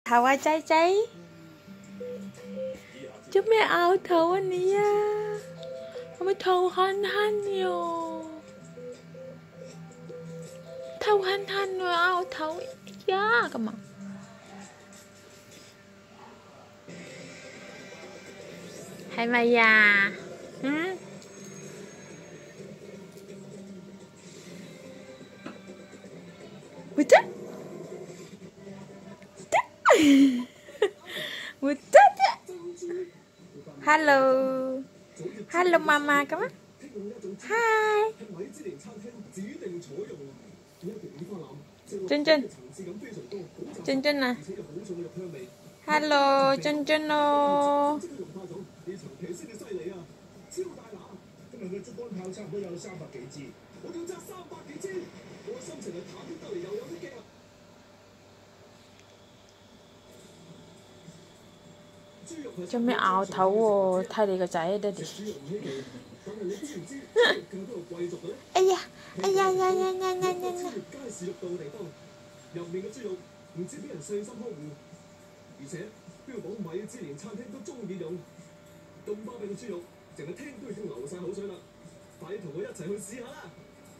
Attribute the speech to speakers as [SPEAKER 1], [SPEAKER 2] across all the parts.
[SPEAKER 1] 頭啊仔仔，做咩拗頭啊你啊？係咪頭痕痕喲？頭痕痕喎拗頭呀咁啊？係咪呀？嗯？會得？會得？Hello， Hello 媽媽咁啊 ，Hi， 俊俊，俊俊啊 ，Hello 俊俊咯。今日嘅燭光炮差唔多有300幾支，我仲爭300幾支，我嘅心情係忐忑得嚟又有啲驚啊！做咩拗頭喎？睇你個仔爹哋。哎呀！哎呀呀呀呀呀呀！街市肉到嘅地方，入面嘅豬肉唔知俾人細心呵護，而且標榜米芝蓮餐廳都中意用，咁巴閉嘅豬肉，淨係聽都已經流晒口水啦！快啲同我一齊去試下啦！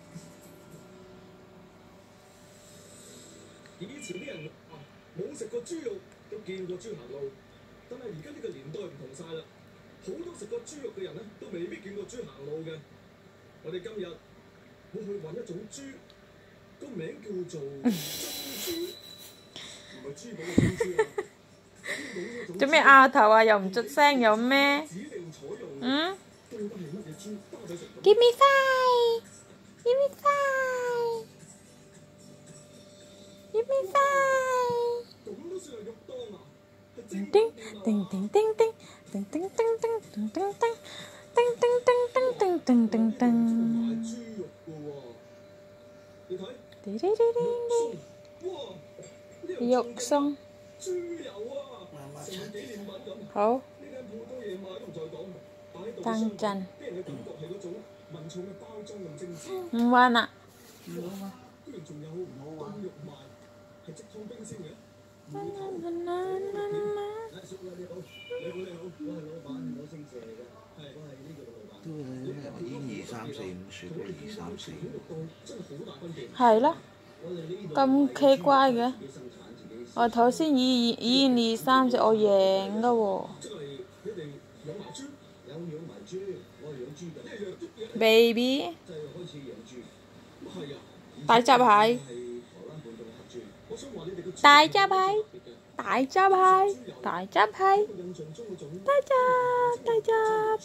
[SPEAKER 1] 以前啲人冇食過豬肉，都見過豬行路。但係而家呢個年代唔同晒啦，好多食過豬肉嘅人咧，都未必見過豬行路嘅。我哋今日會去揾一種豬，個名叫做珍珠，唔係珠寶嘅珍珠啊。做咩拗頭啊？又唔出聲有咩？嗯 ？Give me five, give me five, give me five。咁都算係肉檔啊？叮叮叮叮叮叮叮叮叮叮叮叮叮叮叮叮叮叮。叮叮叮肉鬆。好。當真。唔玩啦。係咯，咁奇怪嘅。我頭先1、2、3、4，我贏㗎喎。Baby， 大閘蟹，大閘蟹，大閘蟹，大閘蟹，大閘，大閘。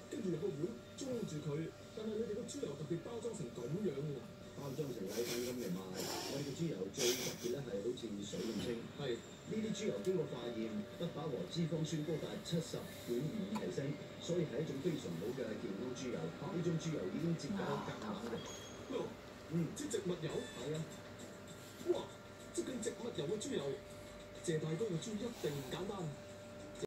[SPEAKER 1] 包裝成禮品咁嚟賣，我哋嘅豬油最特別咧係好似水咁清。係呢啲豬油經過化驗，不飽和脂肪酸高達70.5提升，所以係一種非常好嘅健康豬油。呢種豬油已經接近橄欖嘅。即植物油係啊！哇！即近植物油嘅豬油，謝大哥嘅豬一定唔簡單。